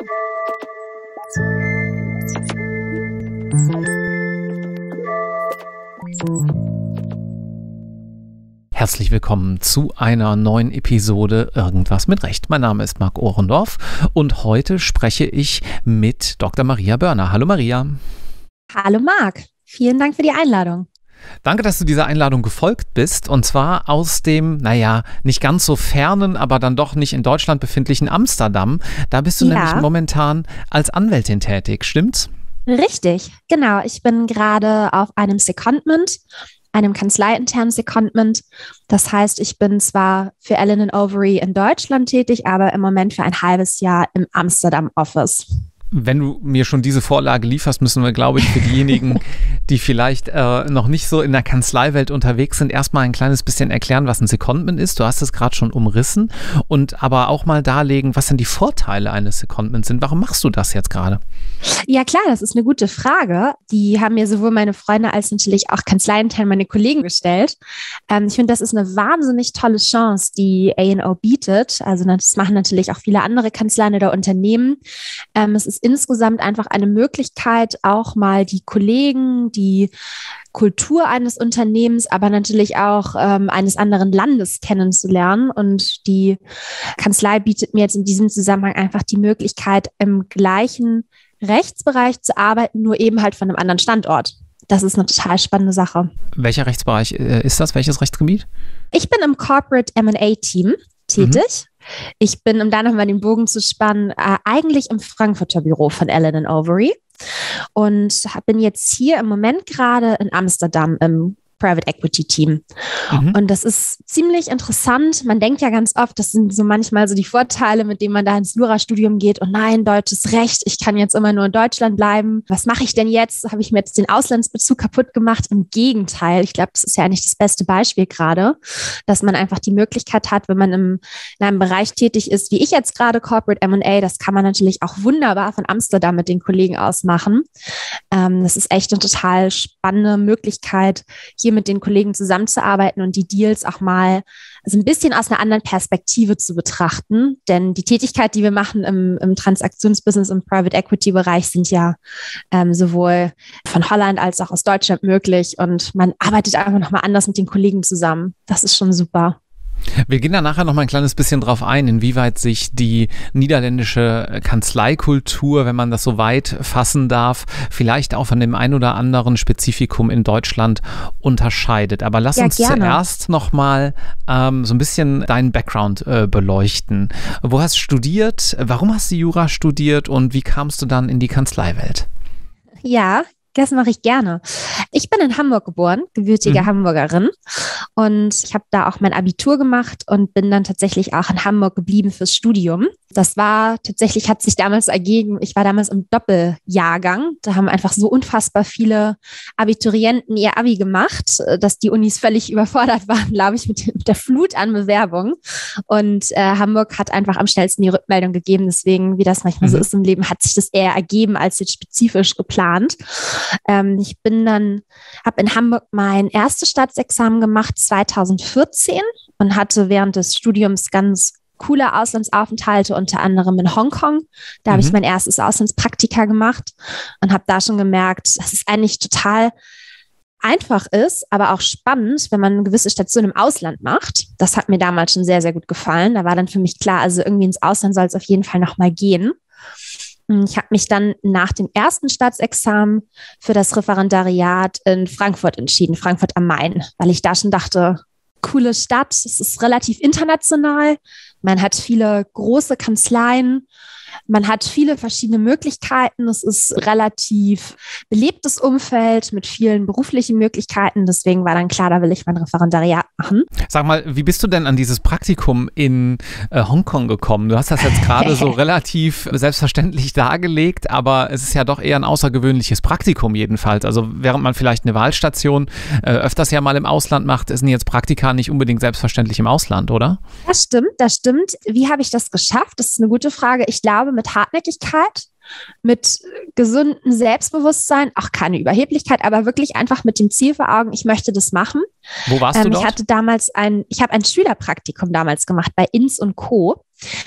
Herzlich willkommen zu einer neuen Episode Irgendwas mit Recht. Mein Name ist Marc Ohrendorf und heute spreche ich mit Dr. Maria Börner. Hallo Maria. Hallo Marc, vielen Dank für die Einladung. Danke, dass du dieser Einladung gefolgt bist, und zwar aus dem, nicht ganz so fernen, aber dann doch nicht in Deutschland befindlichen Amsterdam. Da bist du nämlich momentan als Anwältin tätig, stimmt's? Richtig, genau. Ich bin gerade auf einem Secondment, einem kanzleiinternen Secondment. Das heißt, ich bin zwar für Allen & Overy in Deutschland tätig, aber im Moment für ein halbes Jahr im Amsterdam-Office. Wenn du mir schon diese Vorlage lieferst, müssen wir, glaube ich, für diejenigen, die vielleicht noch nicht so in der Kanzleiwelt unterwegs sind, erstmal ein kleines bisschen erklären, was ein Secondment ist. Du hast es gerade schon umrissen, und aber auch mal darlegen, was denn die Vorteile eines Secondments sind. Warum machst du das jetzt gerade? Ja klar, das ist eine gute Frage. Die haben mir sowohl meine Freunde als natürlich auch kanzleiintern meine Kollegen gestellt. Ich finde, das ist eine wahnsinnig tolle Chance, die A&O bietet. Also das machen natürlich auch viele andere Kanzleien oder Unternehmen. Es ist insgesamt einfach eine Möglichkeit, auch mal die Kollegen, die Kultur eines Unternehmens, aber natürlich auch eines anderen Landes kennenzulernen. Und die Kanzlei bietet mir jetzt in diesem Zusammenhang einfach die Möglichkeit, im gleichen Rechtsbereich zu arbeiten, nur eben halt von einem anderen Standort. Das ist eine total spannende Sache. Welcher Rechtsbereich ist das? Welches Rechtsgebiet? Ich bin im Corporate M&A-Team tätig. Ich bin, um da nochmal den Bogen zu spannen, eigentlich im Frankfurter Büro von Allen & Overy und bin jetzt hier im Moment gerade in Amsterdam im Private Equity Team. Und das ist ziemlich interessant. Man denkt ja ganz oft, das sind so manchmal so die Vorteile, mit denen man da ins Jurastudium geht. Und nein, deutsches Recht, ich kann jetzt immer nur in Deutschland bleiben. Was mache ich denn jetzt? Habe ich mir jetzt den Auslandsbezug kaputt gemacht? Im Gegenteil. Ich glaube, das ist ja eigentlich das beste Beispiel gerade, dass man einfach die Möglichkeit hat, wenn man in einem Bereich tätig ist, wie ich jetzt gerade, Corporate M&A, das kann man natürlich auch wunderbar von Amsterdam mit den Kollegen aus machen. Das ist echt eine total spannende Möglichkeit, hier mit den Kollegen zusammenzuarbeiten und die Deals auch mal ein bisschen aus einer anderen Perspektive zu betrachten. Denn die Tätigkeit, die wir machen im Transaktionsbusiness, im Private Equity Bereich, sind ja sowohl von Holland als auch aus Deutschland möglich. Und man arbeitet einfach nochmal anders mit den Kollegen zusammen. Das ist schon super. Wir gehen da nachher noch mal ein kleines bisschen drauf ein, inwieweit sich die niederländische Kanzleikultur, wenn man das so weit fassen darf, vielleicht auch von dem ein oder anderen Spezifikum in Deutschland unterscheidet. Aber lass uns zuerst noch mal so ein bisschen deinen Background beleuchten. Wo hast du studiert? Warum hast du Jura studiert? Und wie kamst du dann in die Kanzleiwelt? Ja, das mache ich gerne. Ich bin in Hamburg geboren, gebürtige Hamburgerin, und ich habe da auch mein Abitur gemacht und bin dann tatsächlich auch in Hamburg geblieben fürs Studium. Das war tatsächlich, hat sich damals ergeben, ich war damals im Doppeljahrgang. Da haben einfach so unfassbar viele Abiturienten ihr Abi gemacht, dass die Unis völlig überfordert waren, glaube ich, mit der Flut an Bewerbungen. Und Hamburg hat einfach am schnellsten die Rückmeldung gegeben. Deswegen, wie das manchmal so ist im Leben, hat sich das eher ergeben als jetzt spezifisch geplant. Ich habe in Hamburg mein erstes Staatsexamen gemacht 2014 und hatte während des Studiums ganz coole Auslandsaufenthalte, unter anderem in Hongkong. Da habe ich mein erstes Auslandspraktika gemacht und habe da schon gemerkt, dass es eigentlich total einfach ist, aber auch spannend, wenn man eine gewisse Station im Ausland macht. Das hat mir damals schon sehr, sehr gut gefallen. Da war dann für mich klar, also irgendwie ins Ausland soll es auf jeden Fall nochmal gehen. Ich habe mich dann nach dem ersten Staatsexamen für das Referendariat in Frankfurt entschieden, Frankfurt am Main, weil ich da schon dachte, coole Stadt, es ist relativ international, man hat viele große Kanzleien, man hat viele verschiedene Möglichkeiten, es ist ein relativ belebtes Umfeld mit vielen beruflichen Möglichkeiten, deswegen war dann klar, da will ich mein Referendariat machen. Sag mal, wie bist du denn an dieses Praktikum in Hongkong gekommen? Du hast das jetzt gerade so relativ selbstverständlich dargelegt, aber es ist ja doch eher ein außergewöhnliches Praktikum jedenfalls. Also während man vielleicht eine Wahlstation öfters ja mal im Ausland macht, sind jetzt Praktika nicht unbedingt selbstverständlich im Ausland, oder? Das stimmt. Wie habe ich das geschafft? Das ist eine gute Frage. Ich glaube, mit Hartnäckigkeit, mit gesundem Selbstbewusstsein, auch keine Überheblichkeit, aber wirklich einfach mit dem Ziel vor Augen, ich möchte das machen. Wo warst du dort? Ich habe ein Schülerpraktikum damals gemacht bei Inns & Co.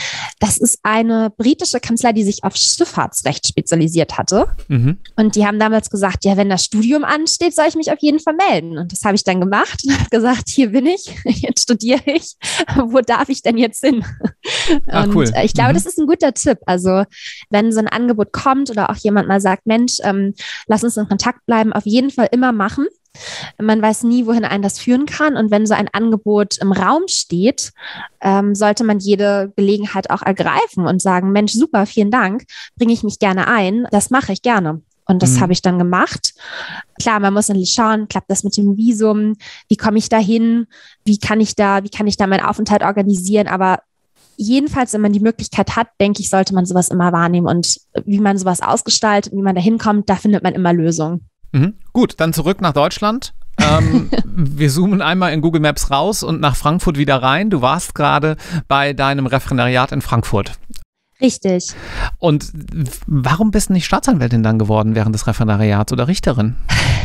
Das ist eine britische Kanzlei, die sich auf Schifffahrtsrecht spezialisiert hatte. Mhm. Und die haben damals gesagt, ja, wenn das Studium ansteht, soll ich mich auf jeden Fall melden. Und das habe ich dann gemacht und habe gesagt, hier bin ich, jetzt studiere ich. Wo darf ich denn jetzt hin? Und cool. Ich glaube, das ist ein guter Tipp. Also wenn so ein Angebot kommt oder auch jemand mal sagt, Mensch, lass uns in Kontakt bleiben, auf jeden Fall immer machen. Man weiß nie, wohin einen das führen kann. Und wenn so ein Angebot im Raum steht, sollte man jede Gelegenheit auch ergreifen und sagen, Mensch, super, vielen Dank, bringe ich mich gerne ein. Das mache ich gerne. Und das habe ich dann gemacht. Klar, man muss dann schauen, klappt das mit dem Visum? Wie komme ich da hin? Wie kann ich da meinen Aufenthalt organisieren? Aber jedenfalls, wenn man die Möglichkeit hat, denke ich, sollte man sowas immer wahrnehmen. Und wie man sowas ausgestaltet, wie man da hinkommt, da findet man immer Lösungen. Mhm. Gut, dann zurück nach Deutschland. Wir zoomen einmal in Google Maps raus und nach Frankfurt wieder rein. Du warst gerade bei deinem Referendariat in Frankfurt. Richtig. Und warum bist du nicht Staatsanwältin dann geworden während des Referendariats oder Richterin?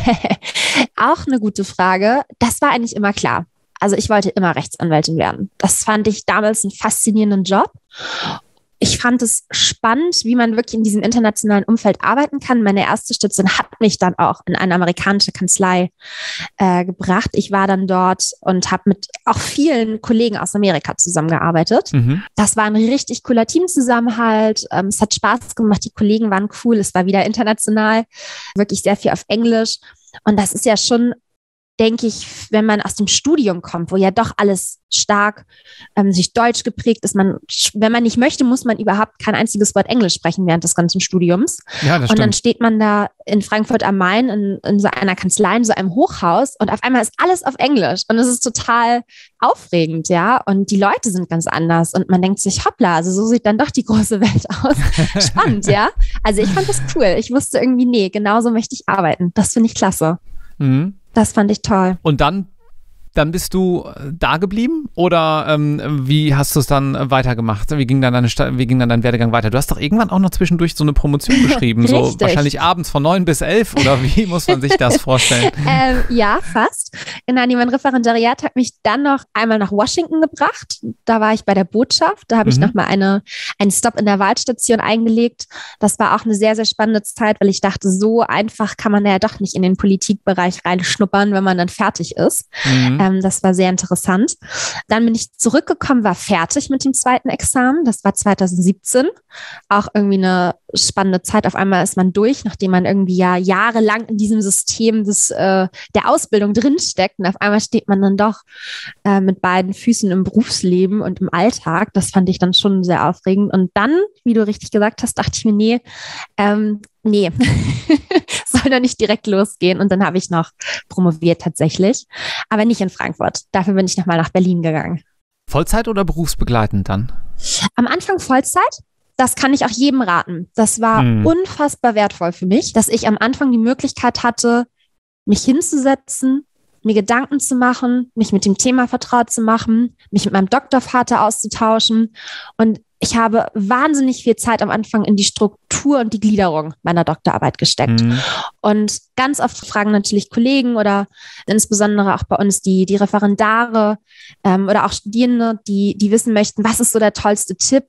Auch eine gute Frage. Das war eigentlich immer klar. Also ich wollte immer Rechtsanwältin werden. Das fand ich damals einen faszinierenden Job. Ich fand es spannend, wie man wirklich in diesem internationalen Umfeld arbeiten kann. Meine erste Station hat mich dann auch in eine amerikanische Kanzlei gebracht. Ich war dann dort und habe mit auch vielen Kollegen aus Amerika zusammengearbeitet. Mhm. Das war ein richtig cooler Teamzusammenhalt. Es hat Spaß gemacht. Die Kollegen waren cool. Es war wieder international, wirklich sehr viel auf Englisch. Und das ist ja schon, denke ich, wenn man aus dem Studium kommt, wo ja doch alles stark sich deutsch geprägt ist, wenn man nicht möchte, muss man überhaupt kein einziges Wort Englisch sprechen während des ganzen Studiums. Ja, das und stimmt. Dann steht man da in Frankfurt am Main in so einer Kanzlei, in so einem Hochhaus und auf einmal ist alles auf Englisch und es ist total aufregend, ja, und die Leute sind ganz anders und man denkt sich, hoppla, also so sieht dann doch die große Welt aus. Spannend, ja. Also ich fand das cool. Ich wusste irgendwie, nee, genauso möchte ich arbeiten. Das finde ich klasse. Mhm. Das fand ich toll. Und dann bist du da geblieben oder wie hast du es dann weitergemacht? Wie ging dann dein Werdegang weiter? Du hast doch irgendwann auch noch zwischendurch so eine Promotion geschrieben, so wahrscheinlich abends von 9 bis 11 oder wie muss man sich das vorstellen? Ja, fast. Genau, mein Referendariat hat mich dann noch einmal nach Washington gebracht. Da war ich bei der Botschaft. Da habe ich nochmal einen Stop in der Wahlstation eingelegt. Das war auch eine sehr, sehr spannende Zeit, weil ich dachte, so einfach kann man ja doch nicht in den Politikbereich reinschnuppern, wenn man dann fertig ist. Das war sehr interessant. Dann bin ich zurückgekommen, war fertig mit dem zweiten Examen. Das war 2017. Auch irgendwie eine spannende Zeit. Auf einmal ist man durch, nachdem man irgendwie ja jahrelang in diesem System der Ausbildung drinsteckt. Und auf einmal steht man dann doch mit beiden Füßen im Berufsleben und im Alltag. Das fand ich dann schon sehr aufregend. Und dann, wie du richtig gesagt hast, dachte ich mir, nee, soll da nicht direkt losgehen. Und dann habe ich noch promoviert tatsächlich, aber nicht in Frankfurt. Dafür bin ich nochmal nach Berlin gegangen. Vollzeit oder berufsbegleitend dann? Am Anfang Vollzeit. Das kann ich auch jedem raten. Das war unfassbar wertvoll für mich, dass ich am Anfang die Möglichkeit hatte, mich hinzusetzen, mir Gedanken zu machen, mich mit dem Thema vertraut zu machen, mich mit meinem Doktorvater auszutauschen. Und ich habe wahnsinnig viel Zeit am Anfang in die Struktur und die Gliederung meiner Doktorarbeit gesteckt. Und ganz oft fragen natürlich Kollegen oder insbesondere auch bei uns die Referendare oder auch Studierende, die wissen möchten, was ist so der tollste Tipp?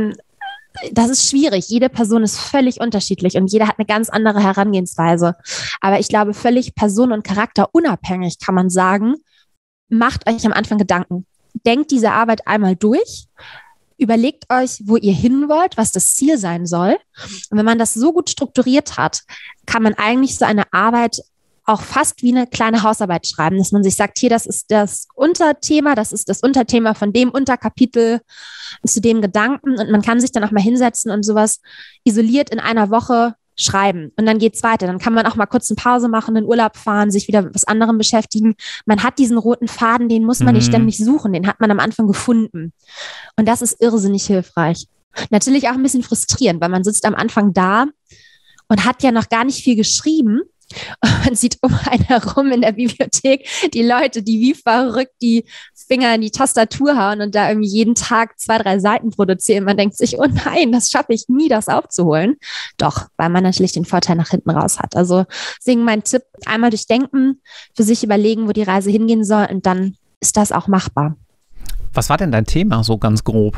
Das ist schwierig. Jede Person ist völlig unterschiedlich und jeder hat eine ganz andere Herangehensweise. Aber ich glaube, völlig person- und charakterunabhängig kann man sagen, macht euch am Anfang Gedanken. Denkt diese Arbeit einmal durch. Überlegt euch, wo ihr hin wollt, was das Ziel sein soll. Und wenn man das so gut strukturiert hat, kann man eigentlich so eine Arbeit auch fast wie eine kleine Hausarbeit schreiben, dass man sich sagt, hier, das ist das Unterthema, das ist das Unterthema von dem Unterkapitel zu dem Gedanken und man kann sich dann auch mal hinsetzen und sowas isoliert in einer Woche schreiben und dann geht's weiter. Dann kann man auch mal kurz eine Pause machen, in Urlaub fahren, sich wieder mit was anderem beschäftigen. Man hat diesen roten Faden, den muss man nicht ständig suchen, den hat man am Anfang gefunden. Und das ist irrsinnig hilfreich. Natürlich auch ein bisschen frustrierend, weil man sitzt am Anfang da und hat ja noch gar nicht viel geschrieben. Und man sieht um einen herum in der Bibliothek die Leute, die wie verrückt die Finger in die Tastatur hauen und da irgendwie jeden Tag 2, 3 Seiten produzieren. Man denkt sich, oh nein, das schaffe ich nie, das aufzuholen. Doch, weil man natürlich den Vorteil nach hinten raus hat. Also deswegen mein Tipp, einmal durchdenken, für sich überlegen, wo die Reise hingehen soll und dann ist das auch machbar. Was war denn dein Thema so ganz grob?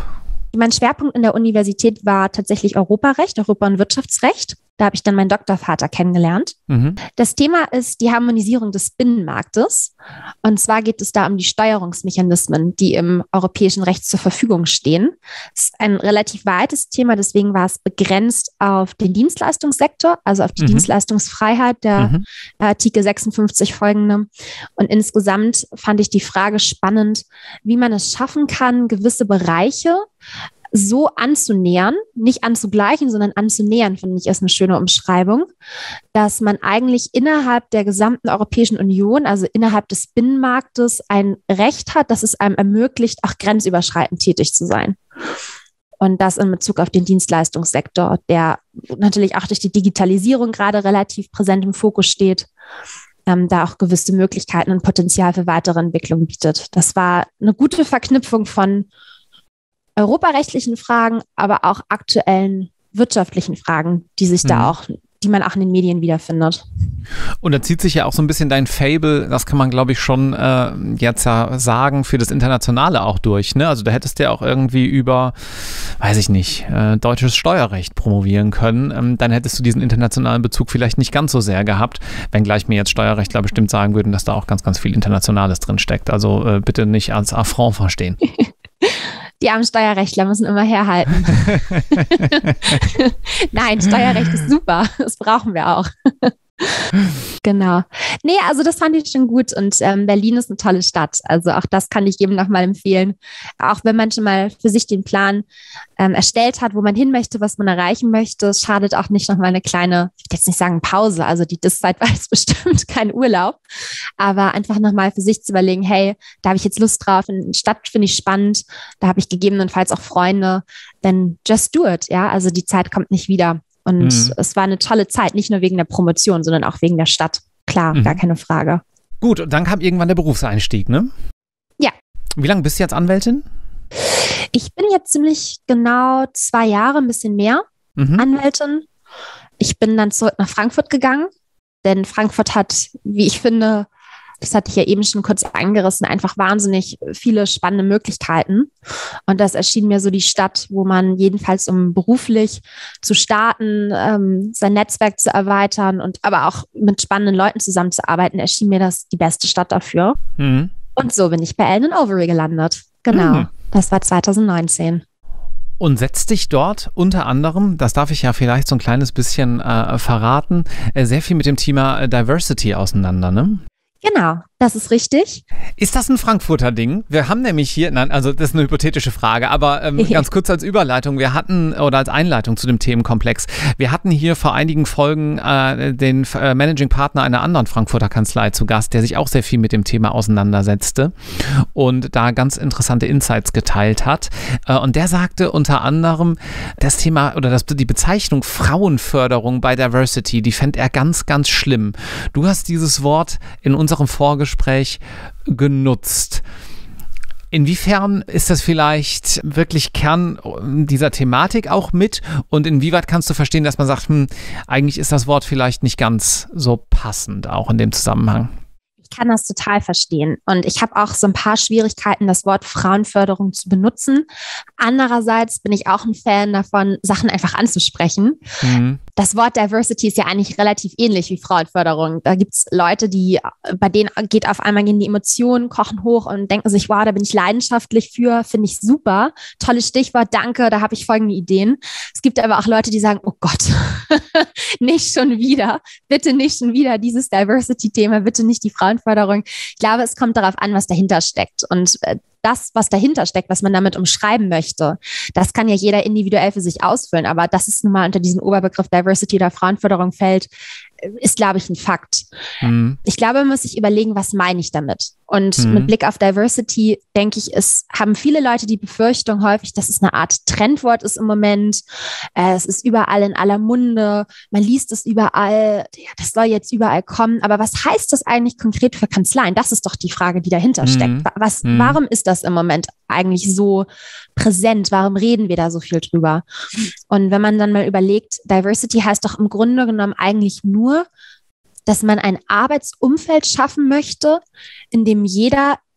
Mein Schwerpunkt in der Universität war tatsächlich Europarecht, Europa- und Wirtschaftsrecht. Da habe ich dann meinen Doktorvater kennengelernt. Das Thema ist die Harmonisierung des Binnenmarktes. Und zwar geht es da um die Steuerungsmechanismen, die im europäischen Recht zur Verfügung stehen. Es ist ein relativ weites Thema, deswegen war es begrenzt auf den Dienstleistungssektor, also auf die Dienstleistungsfreiheit der Artikel 56 folgende. Und insgesamt fand ich die Frage spannend, wie man es schaffen kann, gewisse Bereiche so anzunähern, nicht anzugleichen, sondern anzunähern, finde ich, ist eine schöne Umschreibung, dass man eigentlich innerhalb der gesamten Europäischen Union, also innerhalb des Binnenmarktes, ein Recht hat, das es einem ermöglicht, auch grenzüberschreitend tätig zu sein. Und das in Bezug auf den Dienstleistungssektor, der natürlich auch durch die Digitalisierung gerade relativ präsent im Fokus steht, da auch gewisse Möglichkeiten und Potenzial für weitere Entwicklung bietet. Das war eine gute Verknüpfung von europarechtlichen Fragen, aber auch aktuellen wirtschaftlichen Fragen, die sich da auch, die man auch in den Medien wiederfindet. Und da zieht sich ja auch so ein bisschen dein Faible, das kann man glaube ich schon jetzt ja sagen, für das Internationale auch durch, ne? Also da hättest du ja auch irgendwie über, weiß ich nicht, deutsches Steuerrecht promovieren können. Dann hättest du diesen internationalen Bezug vielleicht nicht ganz so sehr gehabt, wenngleich mir jetzt Steuerrechtler bestimmt sagen würden, dass da auch ganz, ganz viel Internationales drin steckt. Also bitte nicht als Affront verstehen. Die armen Steuerrechtler müssen immer herhalten. Nein, Steuerrecht ist super. Das brauchen wir auch. Genau. Nee, also das fand ich schon gut und Berlin ist eine tolle Stadt. Also auch das kann ich jedem nochmal empfehlen. Auch wenn man schon mal für sich den Plan erstellt hat, wo man hin möchte, was man erreichen möchte, es schadet auch nicht nochmal eine kleine, ich will jetzt nicht sagen Pause, also das Zeit war jetzt bestimmt kein Urlaub, aber einfach nochmal für sich zu überlegen, hey, da habe ich jetzt Lust drauf, eine Stadt finde ich spannend, da habe ich gegebenenfalls auch Freunde, then just do it, ja, also die Zeit kommt nicht wieder. Und es war eine tolle Zeit, nicht nur wegen der Promotion, sondern auch wegen der Stadt. Klar, gar keine Frage. Gut, und dann kam irgendwann der Berufseinstieg, ne? Ja. Wie lange bist du jetzt Anwältin? Ich bin jetzt ziemlich genau 2 Jahre, ein bisschen mehr Anwältin. Ich bin dann zurück nach Frankfurt gegangen, denn Frankfurt hat, wie ich finde, das hatte ich ja eben schon kurz angerissen, einfach wahnsinnig viele spannende Möglichkeiten. Und das erschien mir so die Stadt, wo man jedenfalls, um beruflich zu starten, sein Netzwerk zu erweitern und aber auch mit spannenden Leuten zusammenzuarbeiten, erschien mir das die beste Stadt dafür. Und so bin ich bei Allen & Overy gelandet. Genau, das war 2019. Und setzt dich dort unter anderem, das darf ich ja vielleicht so ein kleines bisschen verraten, sehr viel mit dem Thema Diversity auseinander, ne? Genau, das ist richtig. Ist das ein Frankfurter Ding? Wir haben nämlich hier, nein, also das ist eine hypothetische Frage, aber ganz kurz als Überleitung, wir hatten, oder als Einleitung zu dem Themenkomplex, wir hatten hier vor einigen Folgen den Managing Partner einer anderen Frankfurter Kanzlei zu Gast, der sich auch sehr viel mit dem Thema auseinandersetzte und da ganz interessante Insights geteilt hat. Und der sagte unter anderem, das Thema oder die Bezeichnung Frauenförderung bei Diversity, die fände er ganz, ganz schlimm. Du hast dieses Wort in unserem Vorgespräch genutzt. Inwiefern ist das vielleicht wirklich Kern dieser Thematik auch mit und inwieweit kannst du verstehen, dass man sagt, eigentlich ist das Wort vielleicht nicht ganz so passend auch in dem Zusammenhang? Ich kann das total verstehen und ich habe auch so ein paar Schwierigkeiten, das Wort Frauenförderung zu benutzen. Andererseits bin ich auch ein Fan davon, Sachen einfach anzusprechen. Das Wort Diversity ist ja eigentlich relativ ähnlich wie Frauenförderung. Da gibt es Leute, bei denen gehen die Emotionen, kochen hoch und denken sich, wow, da bin ich leidenschaftlich für, finde ich super. Tolles Stichwort, danke, da habe ich folgende Ideen. Es gibt aber auch Leute, die sagen, oh Gott, nicht schon wieder, bitte nicht schon wieder dieses Diversity-Thema, bitte nicht die Frauenförderung. Ich glaube, es kommt darauf an, was dahinter steckt. Und das, was dahinter steckt, was man damit umschreiben möchte, das kann ja jeder individuell für sich ausfüllen. Aber dass es nun mal unter diesen Oberbegriff Diversity oder Frauenförderung fällt, ist, glaube ich, ein Fakt. Ich glaube, man muss sich überlegen, was meine ich damit? Und mit Blick auf Diversity, denke ich, haben viele Leute die Befürchtung häufig, dass es eine Art Trendwort ist im Moment. Es ist überall in aller Munde. Man liest es überall. Ja, das soll jetzt überall kommen. Aber was heißt das eigentlich konkret für Kanzleien? Das ist doch die Frage, die dahinter steckt. Warum ist das im Moment eigentlich so präsent? Warum reden wir da so viel drüber? Und wenn man dann mal überlegt, Diversity heißt doch im Grunde genommen eigentlich nur, dass man ein Arbeitsumfeld schaffen möchte, in dem jeder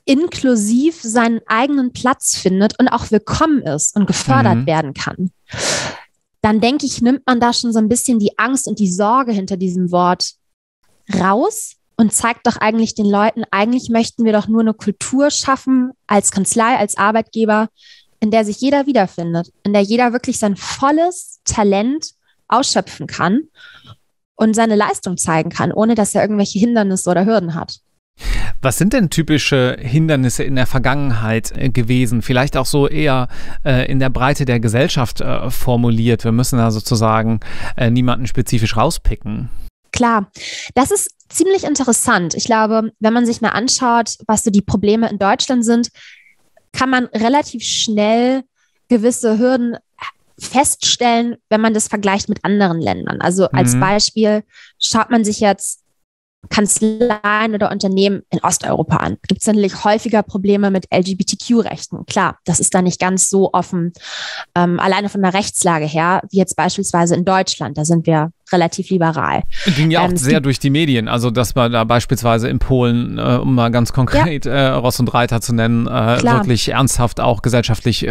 inklusiv seinen eigenen Platz findet und auch willkommen ist und gefördert werden kann, dann denke ich, nimmt man da schon so ein bisschen die Angst und die Sorge hinter diesem Wort raus und zeigt doch eigentlich den Leuten, eigentlich möchten wir doch nur eine Kultur schaffen als Kanzlei, als Arbeitgeber, in der sich jeder wiederfindet, in der jeder wirklich sein volles Talent ausschöpfen kann und seine Leistung zeigen kann, ohne dass er irgendwelche Hindernisse oder Hürden hat. Was sind denn typische Hindernisse in der Vergangenheit gewesen? Vielleicht auch so eher in der Breite der Gesellschaft formuliert. Wir müssen da sozusagen niemanden spezifisch rauspicken. Klar, das ist ziemlich interessant. Ich glaube, wenn man sich mal anschaut, was so die Probleme in Deutschland sind, kann man relativ schnell gewisse Hürden feststellen, wenn man das vergleicht mit anderen Ländern. Also als Beispiel schaut man sich jetzt Kanzleien oder Unternehmen in Osteuropa an. Gibt es natürlich häufiger Probleme mit LGBTQ-Rechten. Klar, das ist da nicht ganz so offen, alleine von der Rechtslage her, wie jetzt beispielsweise in Deutschland. Da sind wir relativ liberal. Ging ja auch sehr durch die Medien. Also, dass man da beispielsweise in Polen, um mal ganz konkret Ross und Reiter zu nennen, wirklich ernsthaft auch gesellschaftlich,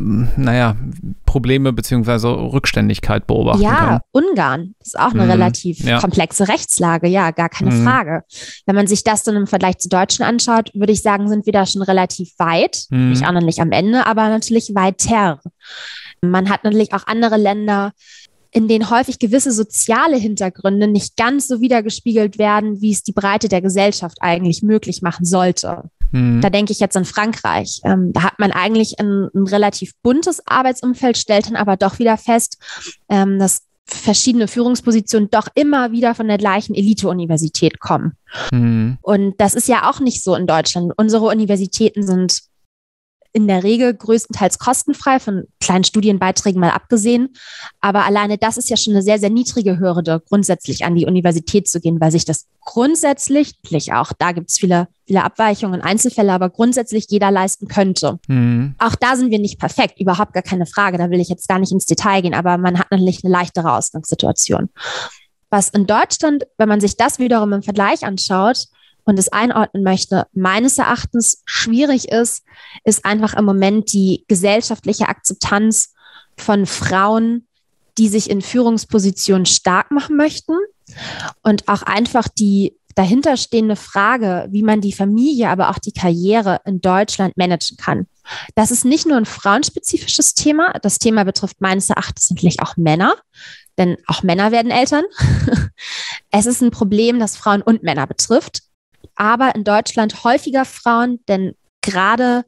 Probleme bzw. Rückständigkeit beobachten kann. Ja, Ungarn ist auch eine relativ komplexe Rechtslage. Ja, gar keine Frage. Wenn man sich das dann im Vergleich zu Deutschland anschaut, würde ich sagen, sind wir da schon relativ weit. Nicht auch noch nicht am Ende, aber natürlich weiter. Man hat natürlich auch andere Länder, in denen häufig gewisse soziale Hintergründe nicht ganz so wiedergespiegelt werden, wie es die Breite der Gesellschaft eigentlich möglich machen sollte. Da denke ich jetzt an Frankreich. Da hat man eigentlich ein relativ buntes Arbeitsumfeld, stellt dann aber doch wieder fest, dass verschiedene Führungspositionen doch immer wieder von der gleichen Elite-Universität kommen. Und das ist ja auch nicht so in Deutschland. Unsere Universitäten sind in der Regel größtenteils kostenfrei, von kleinen Studienbeiträgen mal abgesehen. Aber alleine das ist ja schon eine sehr, sehr niedrige Hürde, grundsätzlich an die Universität zu gehen, weil sich das grundsätzlich, auch da gibt es viele Abweichungen, Einzelfälle, aber grundsätzlich jeder leisten könnte. Auch da sind wir nicht perfekt, überhaupt gar keine Frage. Da will ich jetzt gar nicht ins Detail gehen, aber man hat natürlich eine leichtere Ausgangssituation. Was in Deutschland, wenn man sich das wiederum im Vergleich anschaut, und es einordnen möchte, meines Erachtens schwierig ist einfach im Moment die gesellschaftliche Akzeptanz von Frauen, die sich in Führungspositionen stark machen möchten und auch einfach die dahinterstehende Frage, wie man die Familie, aber auch die Karriere in Deutschland managen kann. Das ist nicht nur ein frauenspezifisches Thema. Das Thema betrifft meines Erachtens natürlich auch Männer, denn auch Männer werden Eltern. Es ist ein Problem, das Frauen und Männer betrifft. Aber in Deutschland häufiger Frauen, denn gerade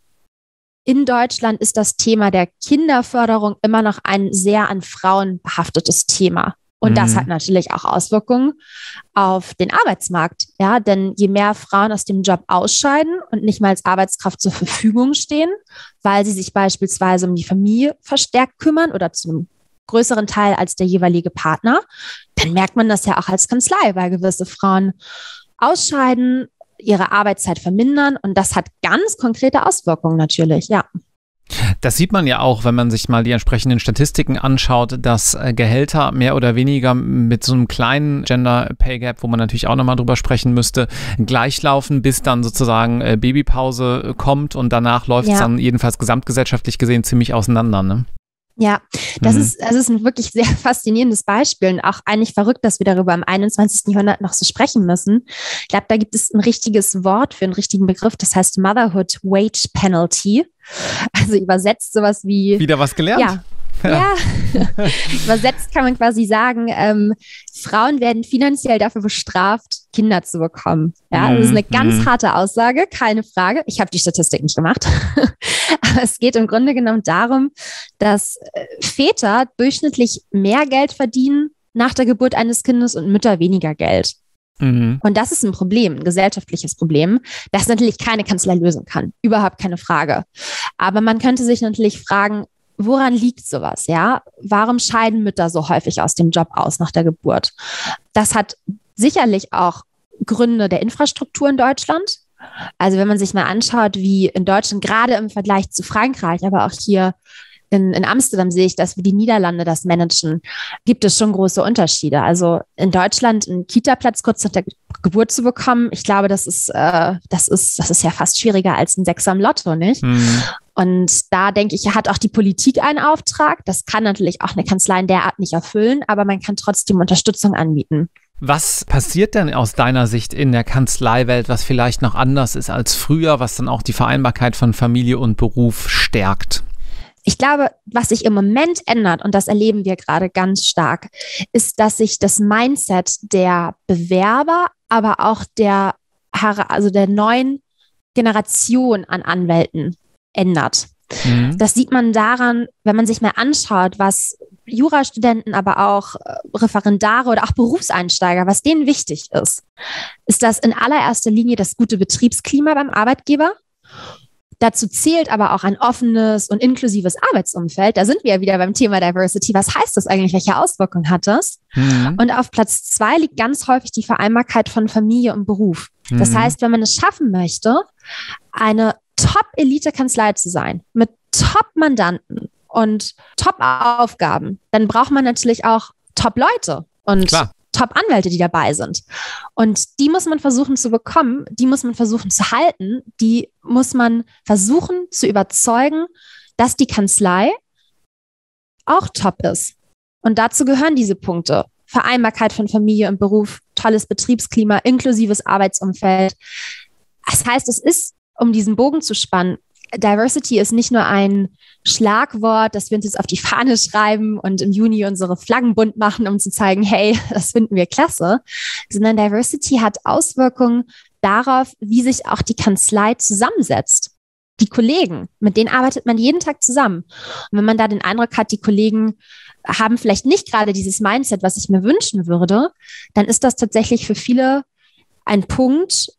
in Deutschland ist das Thema der Kinderförderung immer noch ein sehr an Frauen behaftetes Thema. Und das hat natürlich auch Auswirkungen auf den Arbeitsmarkt. Ja, denn je mehr Frauen aus dem Job ausscheiden und nicht mal als Arbeitskraft zur Verfügung stehen, weil sie sich beispielsweise um die Familie verstärkt kümmern oder zu einem größeren Teil als der jeweilige Partner, dann merkt man das ja auch als Kanzlei, weil gewisse Frauen ausscheiden, ihre Arbeitszeit vermindern und das hat ganz konkrete Auswirkungen natürlich, ja. Das sieht man ja auch, wenn man sich mal die entsprechenden Statistiken anschaut, dass Gehälter mehr oder weniger mit so einem kleinen Gender Pay Gap, wo man natürlich auch nochmal drüber sprechen müsste, gleichlaufen, bis dann sozusagen Babypause kommt und danach läuft es dann jedenfalls gesamtgesellschaftlich gesehen ziemlich auseinander, ne? Ja, das ist ein wirklich sehr faszinierendes Beispiel und auch eigentlich verrückt, dass wir darüber im 21. Jahrhundert noch so sprechen müssen. Ich glaube, da gibt es ein richtiges Wort für einen richtigen Begriff, das heißt Motherhood Wage Penalty. Also übersetzt sowas wie... Wieder was gelernt? Ja. Übersetzt kann man quasi sagen, Frauen werden finanziell dafür bestraft, Kinder zu bekommen. Ja, das ist eine ganz harte Aussage, keine Frage. Ich habe die Statistik nicht gemacht. Aber es geht im Grunde genommen darum, dass Väter durchschnittlich mehr Geld verdienen nach der Geburt eines Kindes und Mütter weniger Geld. Und das ist ein Problem, ein gesellschaftliches Problem, das natürlich keine Kanzlei lösen kann. Überhaupt keine Frage. Aber man könnte sich natürlich fragen, woran liegt sowas, ja? Warum scheiden Mütter so häufig aus dem Job aus nach der Geburt? Das hat sicherlich auch Gründe der Infrastruktur in Deutschland. Also wenn man sich mal anschaut, wie in Deutschland gerade im Vergleich zu Frankreich, aber auch hier in Amsterdam sehe ich, dass wie die Niederlande das managen, gibt es schon große Unterschiede. Also in Deutschland einen Kita-Platz kurz nach der Geburt zu bekommen, ich glaube, das ist ja fast schwieriger als ein Sechser im Lotto, nicht? Und da denke ich, hat auch die Politik einen Auftrag. Das kann natürlich auch eine Kanzlei in der Art nicht erfüllen, aber man kann trotzdem Unterstützung anbieten. Was passiert denn aus deiner Sicht in der Kanzleiwelt, was vielleicht noch anders ist als früher, was dann auch die Vereinbarkeit von Familie und Beruf stärkt? Ich glaube, was sich im Moment ändert, und das erleben wir gerade ganz stark, ist, dass sich das Mindset der Bewerber, aber auch der neuen Generation an Anwälten ändert. Das sieht man daran, wenn man sich mal anschaut, was Jurastudenten, aber auch Referendare oder auch Berufseinsteiger, was denen wichtig ist das in allererster Linie das gute Betriebsklima beim Arbeitgeber. Dazu zählt aber auch ein offenes und inklusives Arbeitsumfeld. Da sind wir ja wieder beim Thema Diversity. Was heißt das eigentlich? Welche Auswirkungen hat das? Und auf Platz 2 liegt ganz häufig die Vereinbarkeit von Familie und Beruf. Das heißt, wenn man es schaffen möchte, eine Top-Elite-Kanzlei zu sein, mit Top-Mandanten und Top-Aufgaben, dann braucht man natürlich auch Top-Leute und Top-Anwälte, die dabei sind. Und die muss man versuchen zu bekommen, die muss man versuchen zu halten, die muss man versuchen zu überzeugen, dass die Kanzlei auch top ist. Und dazu gehören diese Punkte. Vereinbarkeit von Familie und Beruf, tolles Betriebsklima, inklusives Arbeitsumfeld. Das heißt, es ist, um diesen Bogen zu spannen, Diversity ist nicht nur ein Schlagwort, das wir uns jetzt auf die Fahne schreiben und im Juni unsere Flaggen bunt machen, um zu zeigen, hey, das finden wir klasse, sondern Diversity hat Auswirkungen darauf, wie sich auch die Kanzlei zusammensetzt. Die Kollegen, mit denen arbeitet man jeden Tag zusammen. Und wenn man da den Eindruck hat, die Kollegen haben vielleicht nicht gerade dieses Mindset, was ich mir wünschen würde, dann ist das tatsächlich für viele ein Punkt,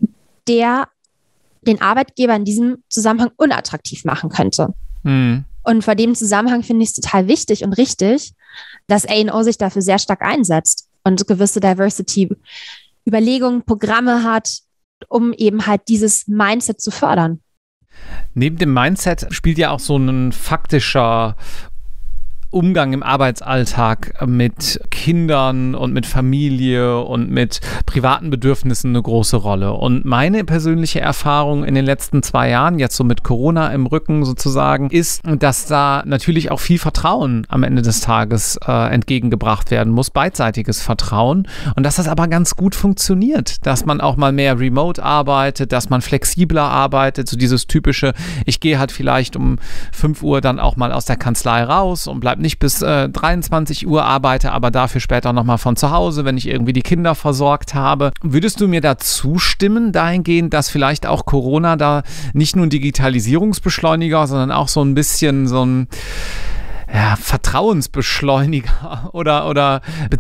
der den Arbeitgeber in diesem Zusammenhang unattraktiv machen könnte. Und vor dem Zusammenhang finde ich es total wichtig und richtig, dass A&O sich dafür sehr stark einsetzt und gewisse Diversity-Überlegungen, Programme hat, um eben halt dieses Mindset zu fördern. Neben dem Mindset spielt ja auch so ein faktischer Umgang im Arbeitsalltag mit Kindern und mit Familie und mit privaten Bedürfnissen eine große Rolle. Und meine persönliche Erfahrung in den letzten 2 Jahren, jetzt so mit Corona im Rücken sozusagen, ist, dass da natürlich auch viel Vertrauen am Ende des Tages entgegengebracht werden muss, beidseitiges Vertrauen. Und dass das aber ganz gut funktioniert, dass man auch mal mehr remote arbeitet, dass man flexibler arbeitet, so dieses typische, ich gehe halt vielleicht um 5 Uhr dann auch mal aus der Kanzlei raus und bleibe nicht bis 23 Uhr, arbeite aber dafür später nochmal von zu Hause, wenn ich irgendwie die Kinder versorgt habe. Würdest du mir da zustimmen, dahingehend, dass vielleicht auch Corona da nicht nur ein Digitalisierungsbeschleuniger, sondern auch so ein bisschen so ein Vertrauensbeschleuniger oder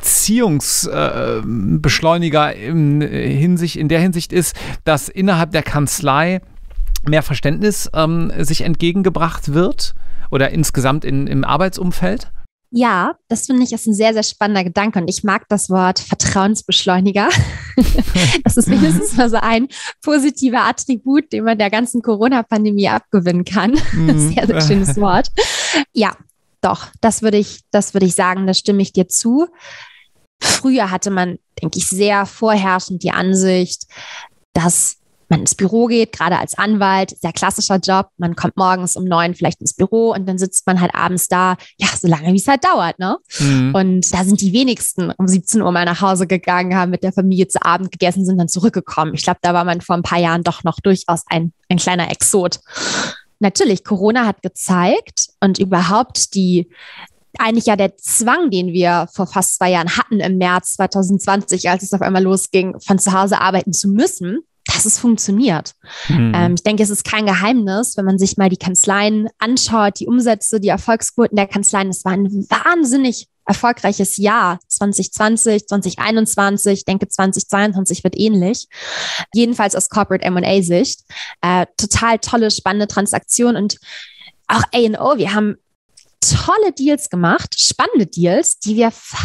Beziehungsbeschleuniger in der Hinsicht ist, dass innerhalb der Kanzlei mehr Verständnis sich entgegengebracht wird? Oder insgesamt im Arbeitsumfeld? Ja, das finde ich ist ein sehr, sehr spannender Gedanke und ich mag das Wort Vertrauensbeschleuniger. Das ist mindestens mal so ein positiver Attribut, den man der ganzen Corona-Pandemie abgewinnen kann. Sehr, sehr schönes Wort. Ja, doch, das würde ich sagen, da stimme ich dir zu. Früher hatte man, denke ich, sehr vorherrschend die Ansicht, dass man ins Büro geht, gerade als Anwalt, sehr klassischer Job. Man kommt morgens um 9 vielleicht ins Büro und dann sitzt man halt abends da, ja, so lange wie es halt dauert, ne? Und da sind die wenigsten um 17 Uhr mal nach Hause gegangen, haben mit der Familie zu Abend gegessen, sind dann zurückgekommen. Ich glaube, da war man vor ein paar Jahren doch noch durchaus ein kleiner Exot. Natürlich, Corona hat gezeigt und überhaupt eigentlich ja der Zwang, den wir vor fast 2 Jahren hatten im März 2020, als es auf einmal losging, von zu Hause arbeiten zu müssen, dass es funktioniert. Ich denke, es ist kein Geheimnis, wenn man sich mal die Kanzleien anschaut, die Umsätze, die Erfolgsquoten der Kanzleien. Es war ein wahnsinnig erfolgreiches Jahr, 2020, 2021, ich denke 2022 wird ähnlich. Jedenfalls aus Corporate M&A-Sicht. Total tolle, spannende Transaktion und auch A&O, wir haben tolle Deals gemacht, spannende Deals, die wir fast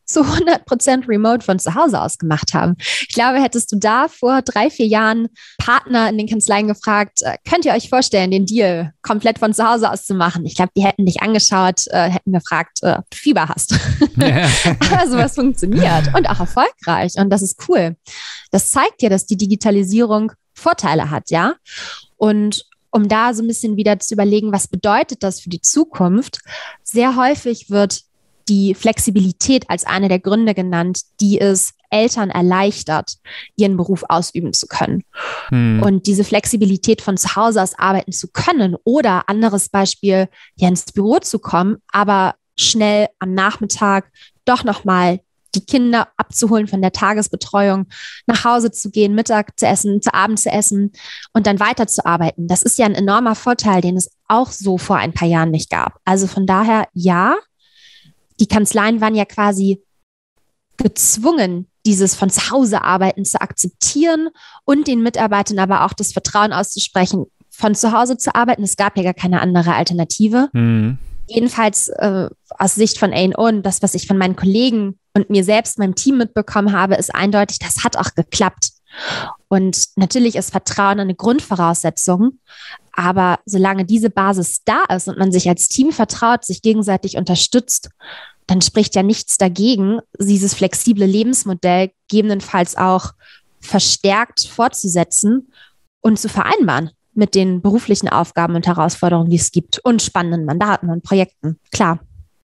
zu 100% remote von zu Hause aus gemacht haben. Ich glaube, hättest du da vor 3-4 Jahren Partner in den Kanzleien gefragt, könnt ihr euch vorstellen, den Deal komplett von zu Hause aus zu machen? Ich glaube, die hätten dich angeschaut, hätten gefragt, ob du Fieber hast. Ja. Aber sowas funktioniert und auch erfolgreich. Und das ist cool. Das zeigt dir, dass die Digitalisierung Vorteile hat, ja. Und um da so ein bisschen wieder zu überlegen, was bedeutet das für die Zukunft? Sehr häufig wird die Flexibilität als eine der Gründe genannt, die es Eltern erleichtert, ihren Beruf ausüben zu können. Und diese Flexibilität von zu Hause aus arbeiten zu können oder anderes Beispiel, ja ins Büro zu kommen, aber schnell am Nachmittag doch nochmal die Kinder abzuholen von der Tagesbetreuung, nach Hause zu gehen, Mittag zu essen, zu Abend zu essen und dann weiterzuarbeiten. Das ist ja ein enormer Vorteil, den es auch so vor ein paar Jahren nicht gab. Also von daher, ja, die Kanzleien waren ja quasi gezwungen, dieses von zu Hause arbeiten zu akzeptieren und den Mitarbeitern aber auch das Vertrauen auszusprechen, von zu Hause zu arbeiten. Es gab ja gar keine andere Alternative. Jedenfalls aus Sicht von A&O und das, was ich von meinen Kollegen und mir selbst, meinem Team mitbekommen habe, ist eindeutig, das hat auch geklappt. Und natürlich ist Vertrauen eine Grundvoraussetzung, aber solange diese Basis da ist und man sich als Team vertraut, sich gegenseitig unterstützt, dann spricht ja nichts dagegen, dieses flexible Lebensmodell gegebenenfalls auch verstärkt fortzusetzen und zu vereinbaren mit den beruflichen Aufgaben und Herausforderungen, die es gibt und spannenden Mandaten und Projekten. Klar.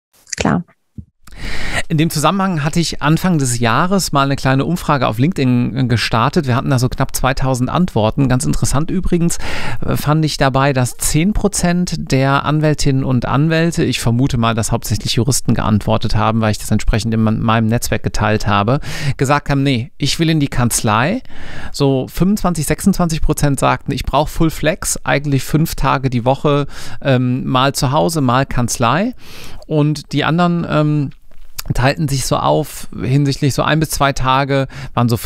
In dem Zusammenhang hatte ich Anfang des Jahres mal eine kleine Umfrage auf LinkedIn gestartet. Wir hatten da so knapp 2000 Antworten. Ganz interessant übrigens fand ich dabei, dass 10% der Anwältinnen und Anwälte, ich vermute mal, dass hauptsächlich Juristen geantwortet haben, weil ich das entsprechend in meinem Netzwerk geteilt habe, gesagt haben, nee, ich will in die Kanzlei. So 25-26% sagten, ich brauche Full Flex, eigentlich 5 Tage die Woche, mal zu Hause, mal Kanzlei. Und die anderen teilten sich so auf hinsichtlich so 1 bis 2 Tage, waren so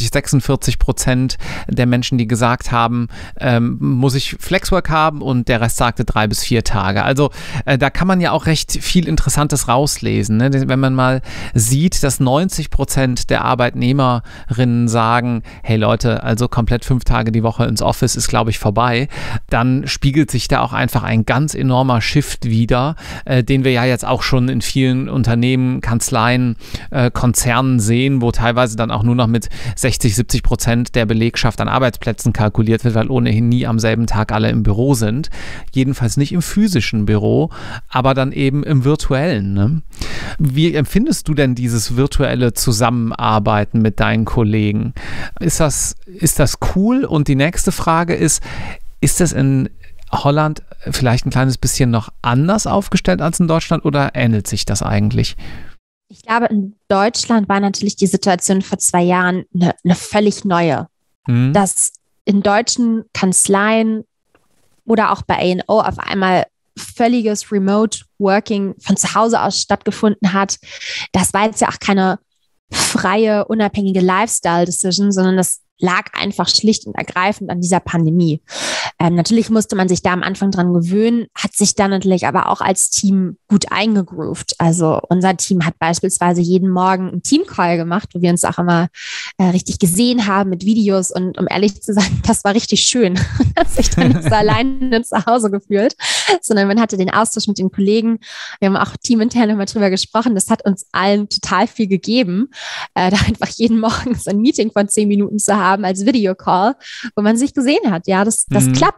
45-46% der Menschen, die gesagt haben, muss ich Flexwork haben, und der Rest sagte 3 bis 4 Tage. Also da kann man ja auch recht viel Interessantes rauslesen, ne? Wenn man mal sieht, dass 90% der Arbeitnehmerinnen sagen, hey Leute, also komplett 5 Tage die Woche ins Office ist, glaube ich, vorbei, dann spiegelt sich da auch einfach ein ganz enormer Shift wider, den wir ja jetzt auch schon in vielen Unternehmen, Kanzleien, Konzernen sehen, wo teilweise dann auch nur noch mit 60-70% der Belegschaft an Arbeitsplätzen kalkuliert wird, weil ohnehin nie am selben Tag alle im Büro sind. Jedenfalls nicht im physischen Büro, aber dann eben im virtuellen. Ne? Wie empfindest du denn dieses virtuelle Zusammenarbeiten mit deinen Kollegen? Ist das cool? Und die nächste Frage ist das in Holland vielleicht ein kleines bisschen noch anders aufgestellt als in Deutschland oder ähnelt sich das eigentlich? Ich glaube, in Deutschland war natürlich die Situation vor 2 Jahren eine völlig neue. Dass in deutschen Kanzleien oder auch bei A&O auf einmal völliges Remote Working von zu Hause aus stattgefunden hat. Das war jetzt ja auch keine freie, unabhängige Lifestyle-Decision, sondern das lag einfach schlicht und ergreifend an dieser Pandemie. Natürlich musste man sich da am Anfang dran gewöhnen, hat sich dann natürlich aber auch als Team gut eingegroovt. Also unser Team hat beispielsweise jeden Morgen einen Teamcall gemacht, wo wir uns auch immer richtig gesehen haben mit Videos, und um ehrlich zu sein, das war richtig schön. Man hat sich dann nicht so alleine zu Hause gefühlt, sondern man hatte den Austausch mit den Kollegen. Wir haben auch teamintern immer drüber gesprochen. Das hat uns allen total viel gegeben, da einfach jeden Morgen so ein Meeting von 10 Minuten zu haben als Videocall, wo man sich gesehen hat. Ja, das klappt.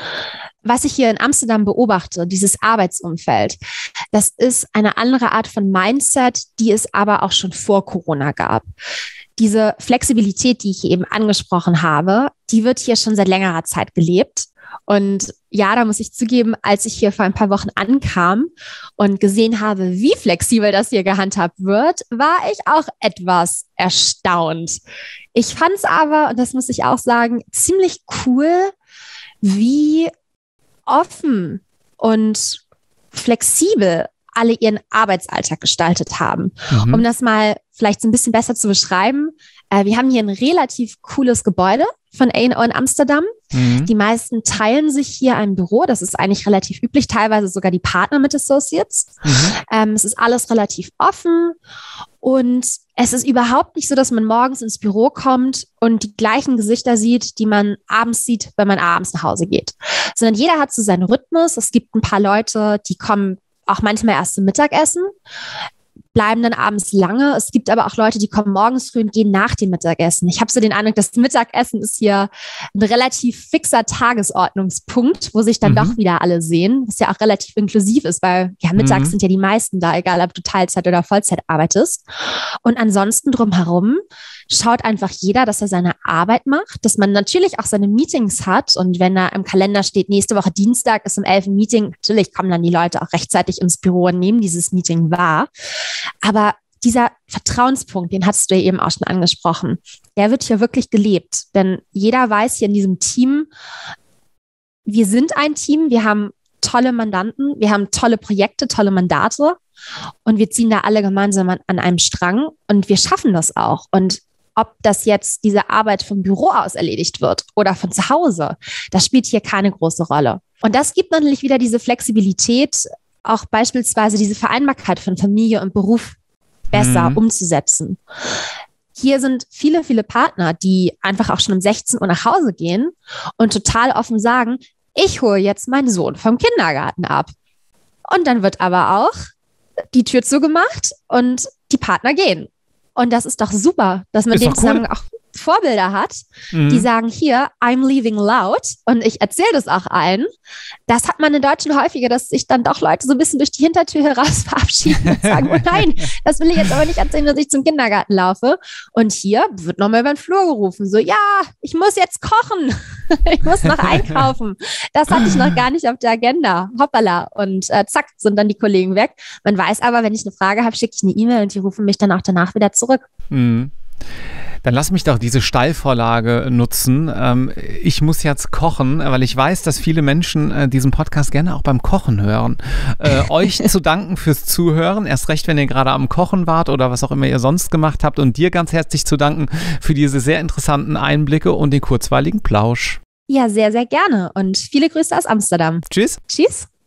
Was ich hier in Amsterdam beobachte, dieses Arbeitsumfeld, das ist eine andere Art von Mindset, die es aber auch schon vor Corona gab. Diese Flexibilität, die ich eben angesprochen habe, die wird hier schon seit längerer Zeit gelebt. Und ja, da muss ich zugeben, als ich hier vor ein paar Wochen ankam und gesehen habe, wie flexibel das hier gehandhabt wird, war ich auch etwas erstaunt. Ich fand es aber, und das muss ich auch sagen, ziemlich cool, wie offen und flexibel alle ihren Arbeitsalltag gestaltet haben. Um das mal vielleicht so ein bisschen besser zu beschreiben. Wir haben hier ein relativ cooles Gebäude von A&O in Amsterdam. Die meisten teilen sich hier ein Büro. Das ist eigentlich relativ üblich, teilweise sogar die Partner mit Associates. Es ist alles relativ offen und es ist überhaupt nicht so, dass man morgens ins Büro kommt und die gleichen Gesichter sieht, die man abends sieht, wenn man abends nach Hause geht. Sondern jeder hat so seinen Rhythmus. Es gibt ein paar Leute, die kommen auch manchmal erst zum Mittagessen, bleiben dann abends lange. Es gibt aber auch Leute, die kommen morgens früh und gehen nach dem Mittagessen. Ich habe so den Eindruck, das Mittagessen ist hier ein relativ fixer Tagesordnungspunkt, wo sich dann doch wieder alle sehen, was ja auch relativ inklusiv ist, weil ja mittags sind ja die meisten da, egal ob du Teilzeit oder Vollzeit arbeitest. Und ansonsten drumherum schaut einfach jeder, dass er seine Arbeit macht, dass man natürlich auch seine Meetings hat und wenn da im Kalender steht, nächste Woche Dienstag ist um 11 ein Meeting, natürlich kommen dann die Leute auch rechtzeitig ins Büro und nehmen dieses Meeting wahr. Aber dieser Vertrauenspunkt, den hattest du ja eben auch schon angesprochen, der wird hier wirklich gelebt. Denn jeder weiß hier in diesem Team, wir sind ein Team, wir haben tolle Mandanten, wir haben tolle Projekte, tolle Mandate und wir ziehen da alle gemeinsam an einem Strang und wir schaffen das auch. Und ob das jetzt diese Arbeit vom Büro aus erledigt wird oder von zu Hause, das spielt hier keine große Rolle. Und das gibt natürlich wieder diese Flexibilität, auch beispielsweise diese Vereinbarkeit von Familie und Beruf besser umzusetzen. Hier sind viele, viele Partner, die einfach auch schon um 16 Uhr nach Hause gehen und total offen sagen, ich hole jetzt meinen Sohn vom Kindergarten ab. Und dann wird aber auch die Tür zugemacht und die Partner gehen. Und das ist doch super, dass man dem zusammen auch Vorbilder hat, die sagen, hier, I'm leaving loud und ich erzähle das auch allen. Das hat man in Deutschland häufiger, dass sich dann doch Leute so ein bisschen durch die Hintertür heraus verabschieden und sagen, oh nein, das will ich jetzt aber nicht erzählen, dass ich zum Kindergarten laufe. Und hier wird nochmal über den Flur gerufen, so, ja, ich muss jetzt kochen, ich muss noch einkaufen. Das hatte ich noch gar nicht auf der Agenda. Hoppala. Und zack, sind dann die Kollegen weg. Man weiß aber, wenn ich eine Frage habe, schicke ich eine E-Mail und die rufen mich dann auch danach wieder zurück. Dann lass mich doch diese Steilvorlage nutzen. Ich muss jetzt kochen, weil ich weiß, dass viele Menschen diesen Podcast gerne auch beim Kochen hören. Euch zu danken fürs Zuhören, erst recht, wenn ihr gerade am Kochen wart oder was auch immer ihr sonst gemacht habt und dir ganz herzlich zu danken für diese sehr interessanten Einblicke und den kurzweiligen Plausch. Ja, sehr, sehr gerne und viele Grüße aus Amsterdam. Tschüss. Tschüss.